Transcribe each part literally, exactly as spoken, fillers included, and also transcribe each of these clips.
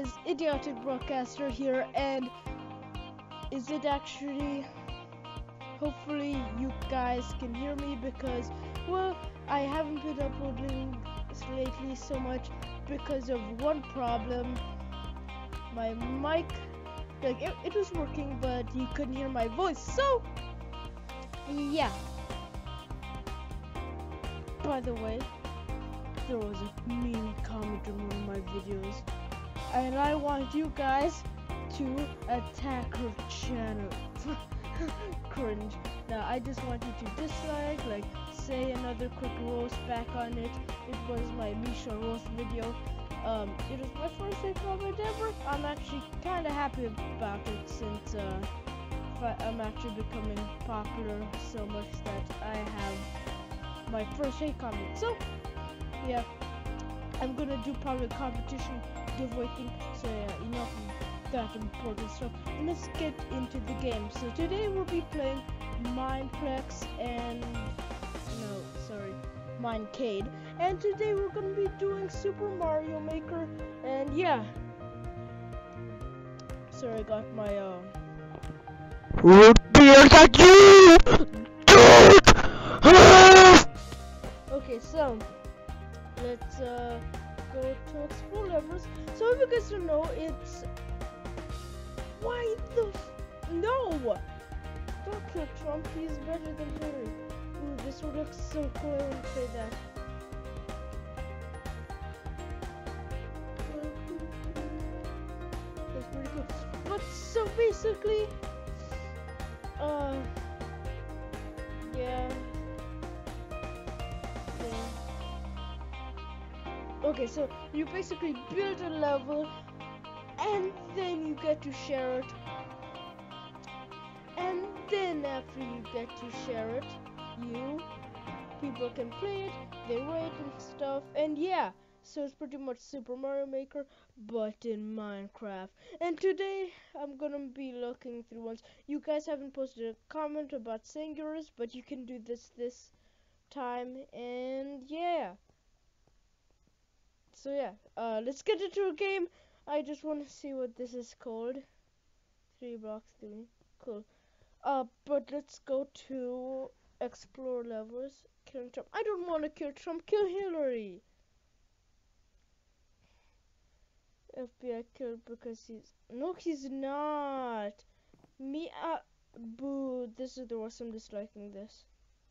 guys, Idiotic Broadcaster here, and is it actually, hopefully you guys can hear me because, well, I haven't been uploading lately so much because of one problem. My mic, like, it, it was working, but you couldn't hear my voice, so, yeah. By the way, there was a mean comment in one of my videos, and I want you guys to attack her channel. Cringe. Now I just want you to dislike, like, say another quick roast back on it. It was my Misha roast video. Um, it was my first hate comment ever. I'm actually kind of happy about it since uh, I'm actually becoming popular so much that I have my first hate comment. So yeah, I'm gonna do probably a competition giveaway thing. So yeah, enough of that important stuff. And let's get into the game. So today we'll be playing Mineplex and no, sorry, Minecade. And today we're gonna be doing Super Mario Maker. And yeah, sorry, I got my uh. Root beer at you! Okay, so let's uh, go to explore levels. So if you guys don't know, it's why the f no! Don't kill Trump. He's better than Hillary. Ooh, this would look so cool. I want to say that. That's pretty cool. But so basically, uh, yeah. Okay, so you basically build a level and then you get to share it. And then after you get to share it, you people can play it, they rate and stuff, and yeah. So it's pretty much Super Mario Maker, but in Minecraft. And today I'm gonna be looking through ones. You guys haven't posted a comment about saying yours, but you can do this this time, and yeah. So yeah, uh, let's get into a game. I just want to see what this is called. Three blocks, three. Cool. Uh, but let's go to explore levels. Kill Trump. I don't want to kill Trump. Kill Hillary. F B I killed because he's no, he's not. Me, uh, boo. This is the worst. I'm disliking this.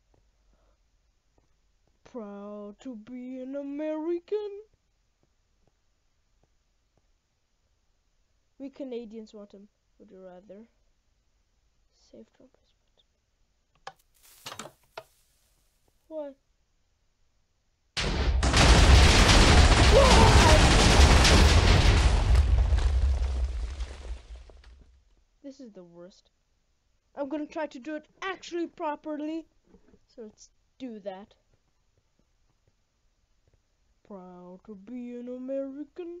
Proud to be an American. We Canadians want him. Would you rather? Save Trump. What? This is the worst. I'm gonna try to do it actually properly. So let's do that. Proud to be an American.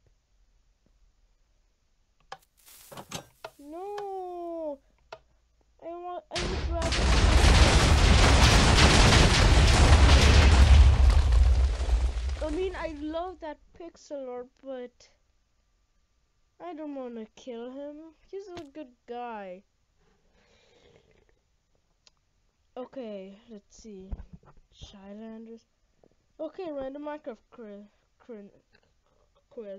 No, I want. I would rather. I mean, I love that pixel art, but I don't want to kill him. He's a good guy. Okay, let's see. Shylanders. Okay, random Minecraft quiz. Quiz.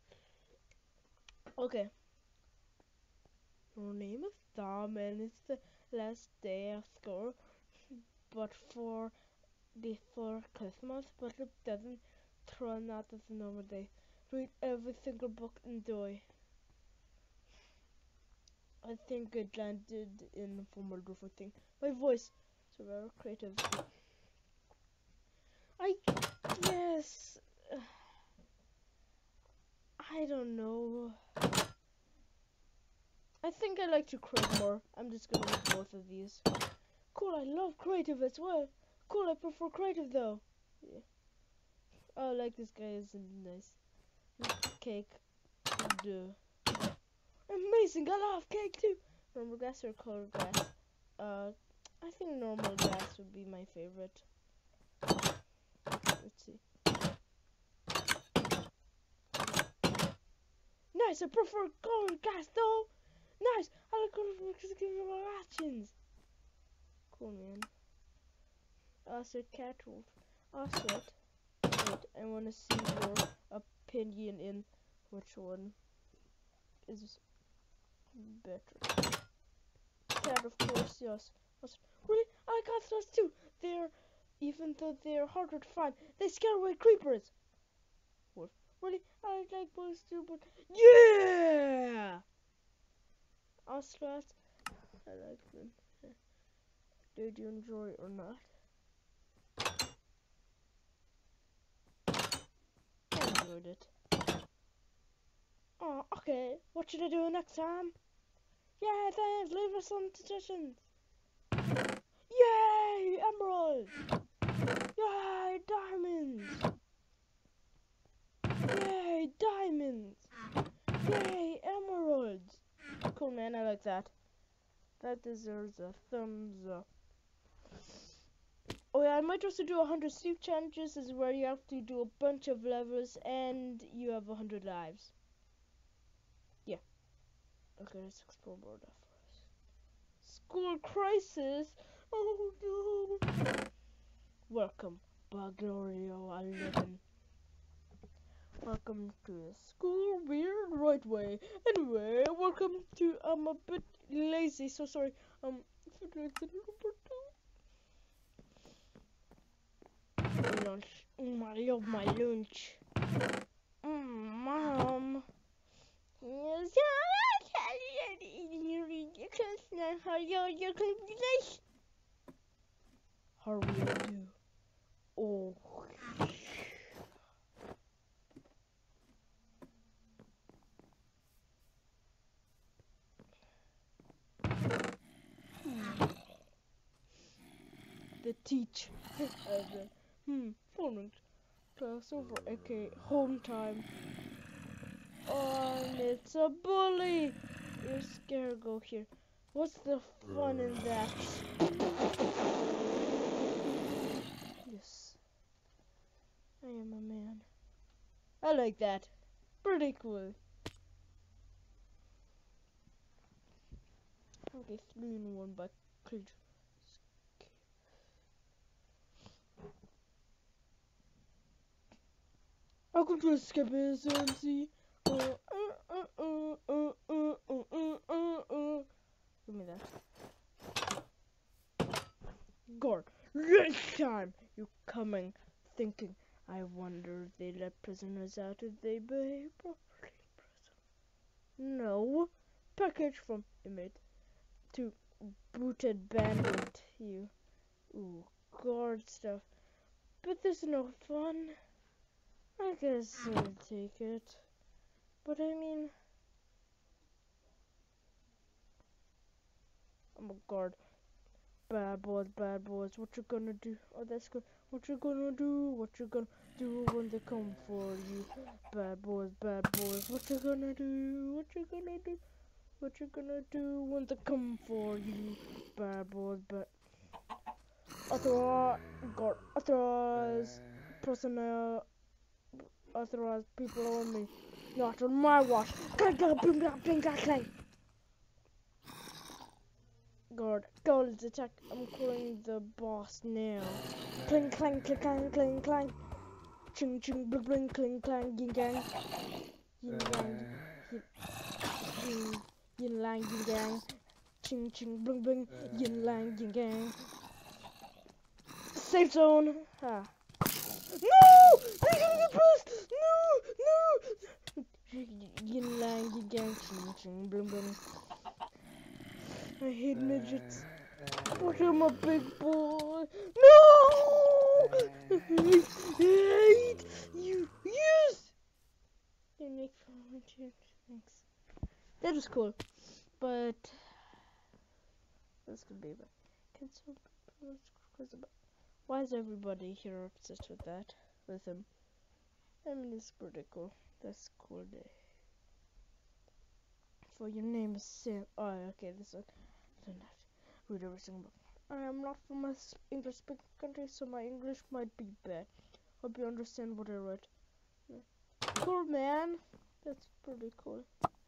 Okay. Your name is Tom and it's the last day of school, but for before Christmas, but it doesn't turn out as a normal day. Read every single book and enjoy. I think it landed in a formal different thing. My voice, so very creative. I guess I don't know. I think I like to create more. I'm just gonna make both of these. Cool, I love creative as well. Cool, I prefer creative though. Yeah. Oh, like this guy is nice. Cake. Duh. Amazing, I love cake too. Normal grass or colored grass? Uh, I think normal grass would be my favorite. Let's see. Nice, I prefer gold gas though. Nice, I like gold because it gives me more actions. Cool, man. Also, Catwolf. Also, wait, I want to see your opinion in which one is better. Cat, of course, yes. Also, really, I like Ocelots too. They're, even though they're harder to find, they scare away creepers. Wolf. Really, I like both too, but yeah! Ocelots, I like them. Did you enjoy it or not? I enjoyed it. Oh, okay. What should I do next time? Yeah, thanks. Leave us some suggestions. Yay, emeralds! Yay, diamonds! Yay, diamonds! Yay, emeralds! Cool, man. I like that. That deserves a thumbs up. Oh yeah, I might also do one hundred sleep challenges. This is where you have to do a bunch of levels and you have one hundred lives. Yeah. Okay, let's explore more that for us. School crisis? Oh no! Welcome, Baglorio eleven. Welcome to the school weird right way. Anyway, welcome to, I'm a bit lazy, so sorry. Um, lunch. Mm, I love my lunch. Mm, Mom. Yes, how will you do? Oh. The teach. hmm, forming class over, aka home time. Oh, and it's a bully. You're scared, go here. What's the fun in that? Yes, I am a man. I like that. Pretty cool. Okay, three in one by Clint. Welcome to Escapism M C. Uh, uh, uh, uh, uh, uh, uh, uh, uh. Give me that. Guard, next time you coming thinking, I wonder if they let prisoners out if they behave properly in prison. No. Package from inmate to booted bandit, you. Ooh, guard stuff. But there's no fun. I guess I'll take it. But I mean, I'm a guard. Bad boys, bad boys, what you gonna do? Oh, that's good. What you gonna do? What you gonna do when they come for you? Bad boys, bad boys, what you gonna do? What you gonna do? What you gonna do when they come for you? Bad boys, bad. Authorize, guard, authorize, personnel, authorize people on me. Not on my watch. Clank, clank, bling, clank, bling, clank, clank. Guard, go, let's attack. I'm calling the boss now. Cling, clang, cling, clang, cling, clang. Ching, ching, bling, bling, cling, clang, yin, yang. Yin, yang, yin, yin, lang, yin, yang. Ching, ching, bling, bling, yin, lang, yin, yang. Safe zone. Ah. No! They're gonna get past! No! No! Yin, lang, yin, yang. Ching, ching, bling, bling. I hate midgets. But I'm a big boy. No! I hate you. Yes! They make fun of it. Thanks. That was cool. But this could be bad. Can some people about why is everybody here obsessed with that? With him? I mean, it's pretty cool. That's a cool day. For your name is Sam. Oh, okay, this is. I don't have to read every single book. I am not from a English speaking country, so my English might be bad. Hope you understand what I wrote. Cool, man. That's pretty cool.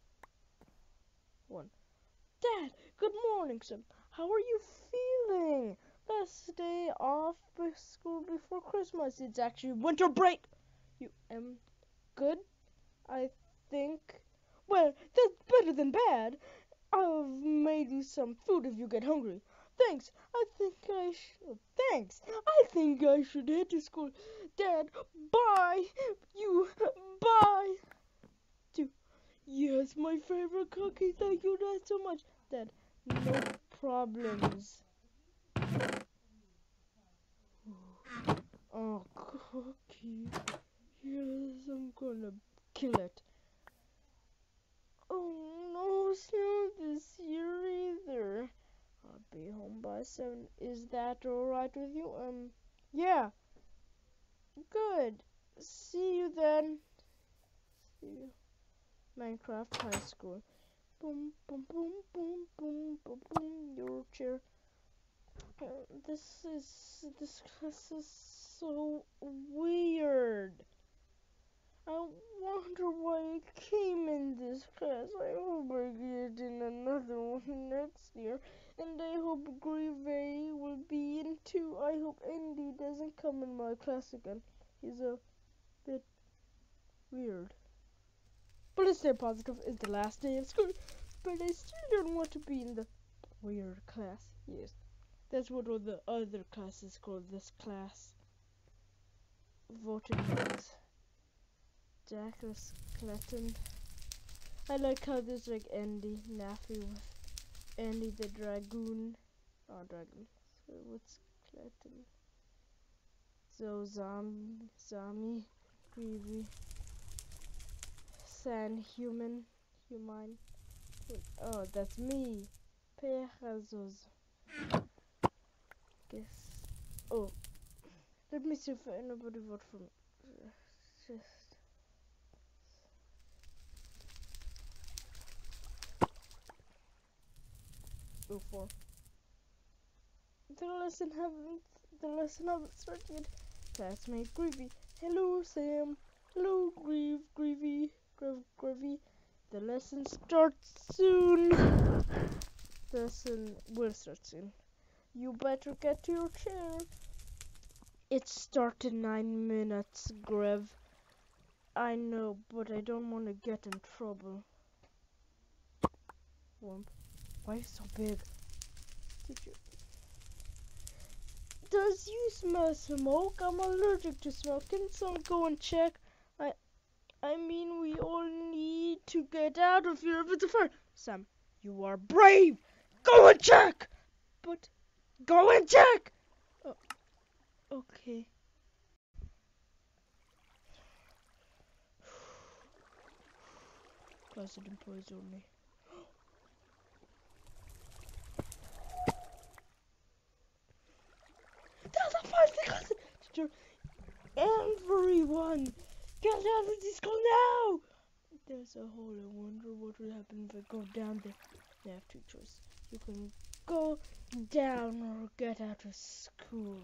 One. Dad, good morning, son. How are you feeling? Last day off of school before Christmas. It's actually winter break. You am good, I think. Well, that's better than bad. I've made you some food if you get hungry. Thanks. I think I should. Thanks. I think I should head to school. Dad, bye. You, bye. Two. Yes, my favorite cookie. Thank you, Dad, so much. Dad, no problems. Oh, cookie. Yes, I'm gonna kill it. Oh no, it's not this year either. I'll be home by seven. Is that alright with you? Um, yeah. Good. See you then. See you. Minecraft High School. Boom, boom, boom, boom, boom, boom, boom. Your chair. Uh, this is this class is so weird. I wonder why I came in this class. I hope I get in another one next year. And I hope Grieve will be in too. I hope Andy doesn't come in my class again. He's a bit weird. But let's stay positive. It's the last day of school. But I still don't want to be in the weird class. Yes. That's what all the other classes call this class. Voting box. Jack or Skeleton. I like how there's like Andy, Naffy with Andy the Dragoon. Oh, Dragon. So what's Skeleton? So Zombie, Zombie, Greavy, Sand Human, Human. Wait, oh, that's me. Pegasus. Guess. Oh, let me see if anybody vote for me. Just. Oh, four. The lesson haven't. The lesson haven't started yet. Classmate Greavy. Hello, Sam. Hello, Grieve, Greavy, Grieve, Greavy. The lesson starts soon. The lesson will start soon. You better get to your chair. It starts in nine minutes, Grev. I know, but I don't want to get in trouble. Womp. Why are you so big? Did you? Does you smell smoke? I'm allergic to smoke. Can someone go and check? I, I mean, we all need to get out of here if it's a fire. Sam, you are brave. Go and check. But, go and check. Oh, okay. Closet employees only. There's a fire closet. Everyone, get out of this school now. There's a hole. I wonder what will happen if I go down there. You have two choices. You can go down or get out of school.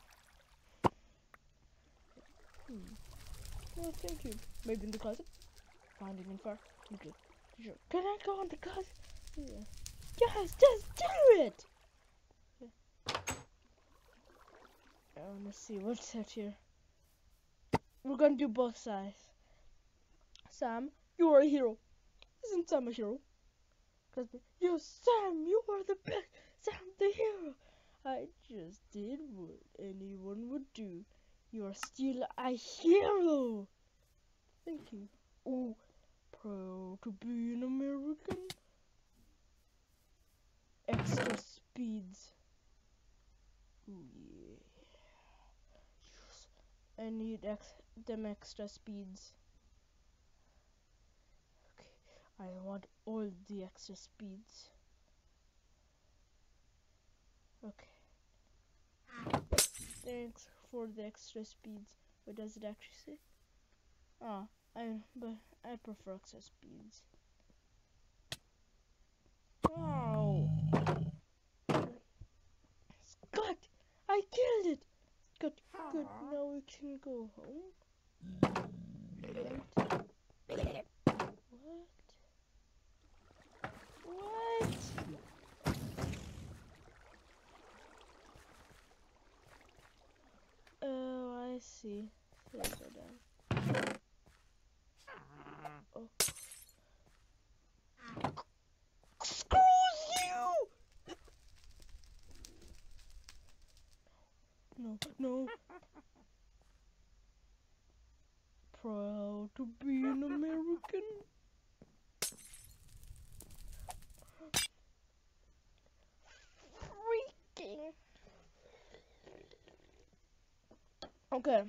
Hmm. Well, thank you. Maybe in the closet. Finding in far. Okay. Sure. Can I go in the closet? Yeah. Yes, just do it. Yeah. I wanna see what's out here. We're gonna do both sides. Sam, you are a hero. Isn't Sam a hero? Cause yes, Sam, you are the best. Sam, the hero. I just did what anyone would do. You are still a hero. Thank you. Oh, proud to be an American. Extra speeds. Ooh, yeah. Yes. I need ex them extra speeds. I want all the extra speeds. Okay. Thanks for the extra speeds. What does it actually say? Ah, I but I prefer extra speeds. Oh, Scott! I killed it. Good, good. Now we can go home. Right. What? Oh, I see. Those are done. Oh. Screws you! No, no. Proud to be an American. Freaking. Okay.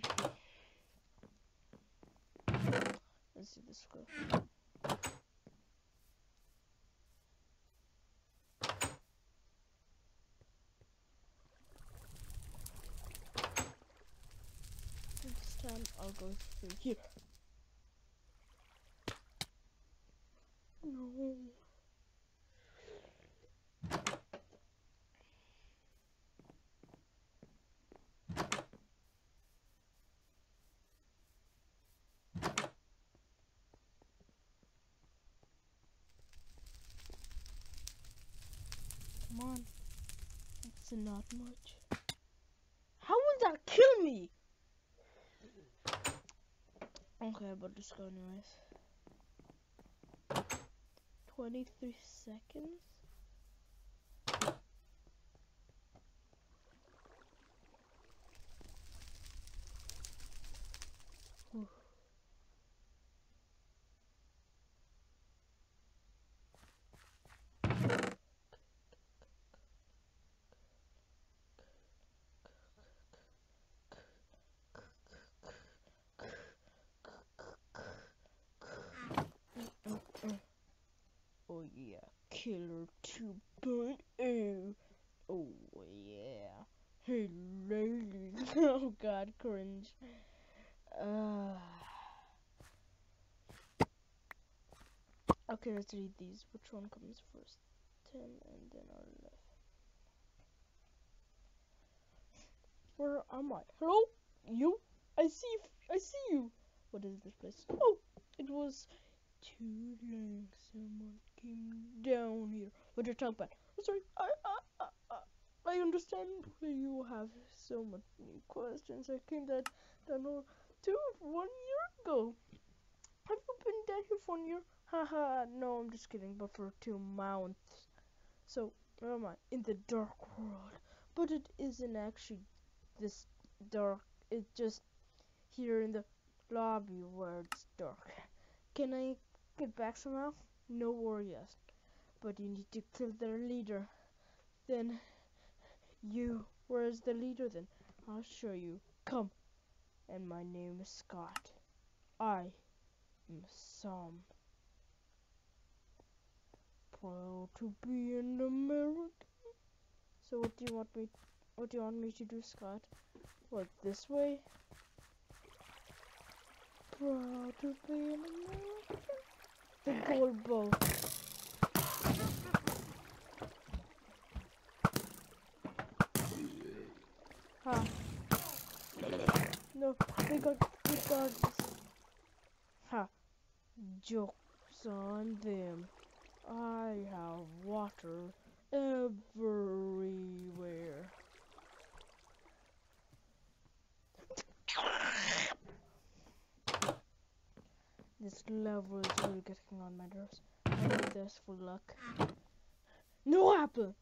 Let's see this go. This time I'll go through here. No. Come on. That's not much. How will that kill me? Okay, but just go anyways. twenty-three seconds. Whew. Oh yeah, Killer two point oh. Oh yeah. Hey lady. Oh god, cringe. Uh. Okay, let's read these. Which one comes first? ten and then our left. Where am I? Hello? You? I see I see you. What is this place? Oh, it was too long. Someone came down here. What you're talking about? I'm sorry. I I I I understand you have so many questions. I came that down two one year ago. Have you been down here for one year? Haha. No, I'm just kidding. But for two months. So where am I? In the dark world. But it isn't actually this dark. It's just here in the lobby where it's dark. Can I get back somehow? No worries. But you need to kill their leader. Then you, where's the leader then? I'll show you. Come. And my name is Scott. I am Sam. Proud to be an American. So what do you want me what do you want me to do, Scott? What, this way? Proud to be an American. The gold bow. Ha. No, they got they got this. Ha. Jokes on them. I have water everywhere. This level is really getting on my nerves. I need this for luck. No apple!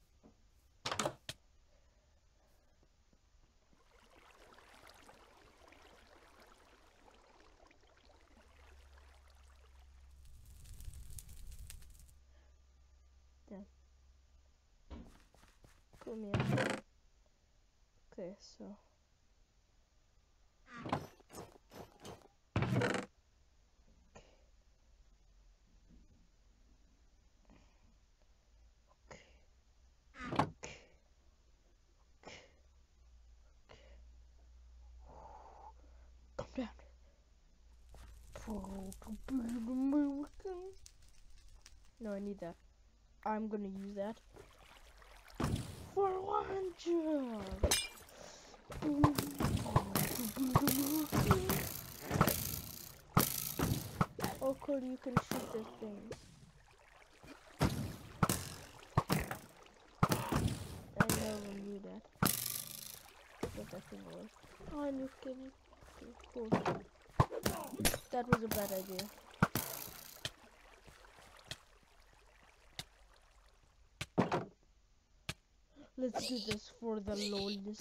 Damn. Put me up. Okay, so. Down. Proud to be an American. No, I need that. I'm gonna use that for one job. Okay, careful, you can shoot the things. I never knew that. What that thing was. Oh, and you can... Okay, cool. That was a bad idea. Let's do this for the lolness.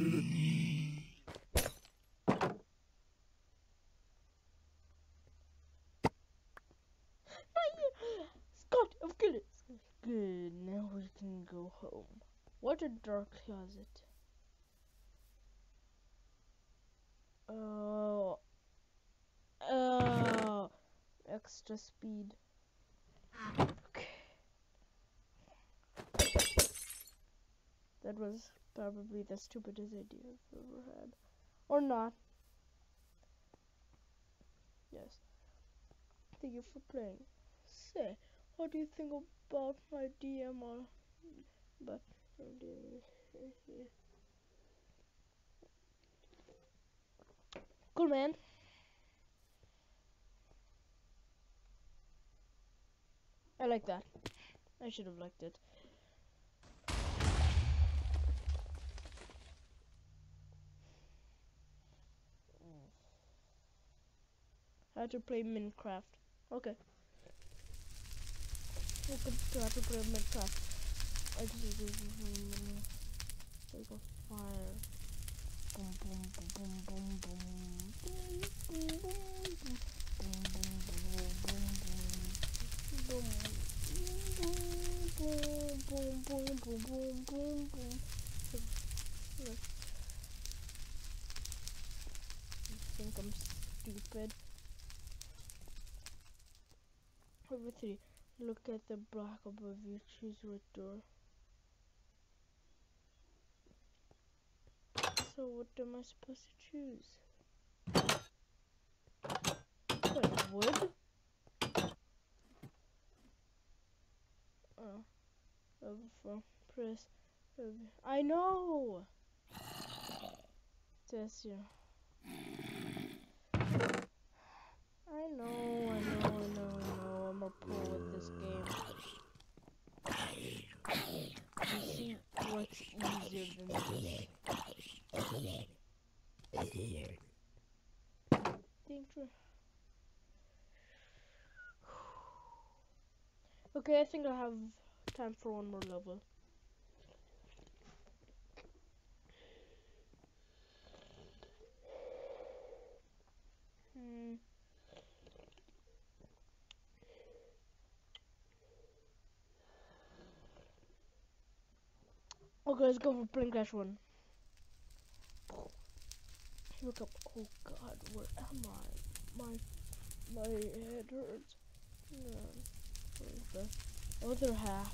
Scott, I've killed it. Good, now we can go home. What a dark closet. Oh. Oh. Extra speed. Okay. That was probably the stupidest idea I've ever had. Or not. Yes. Thank you for playing. Say, what do you think about my D M R? But cool, man. I like that. I should have liked it. How to play Minecraft. Okay. We could try to play Minecraft. I just take a fire. Boom boom boom boom boom boom. Boom boom boom boom boom boom boom boom boom boom boom boom boom. I think I'm stupid. Number three. Look at the block above you. Choose what door. So what am I supposed to choose? Wait, wood? Oh. Over. Press. Over. I know! Test you. I know, I know, I know, I know. I'm a pro at this game. You see what's easier than this. Danger. Okay, I think I have time for one more level. Hmm. Okay, let's go for Plane Crash one. Look up. Oh God, where am I? My my head hurts. No, where's the other half?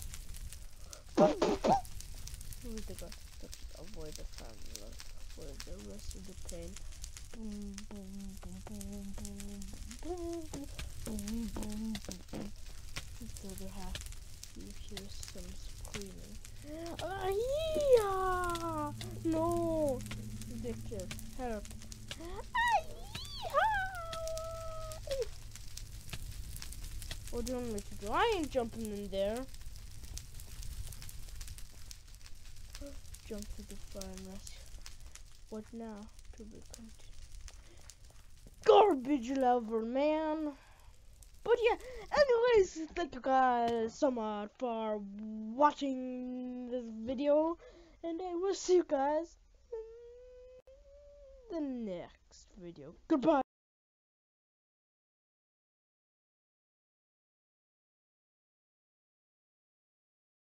Where's the gun? Let's avoid the family. Avoid the rest of the plane. Boom, boom, boom, boom, boom, boom, boom, boom, boom, boom. Where's the other half? You hear some screaming. Ah, yeah! No! Victor, help. What do you want me to do? I ain't jumping in there. Jump to the fire and rescue. What now? To be continued. Garbage lover, man! But yeah, anyways, thank you guys so much for watching this video. And I will see you guys in the next video. Goodbye!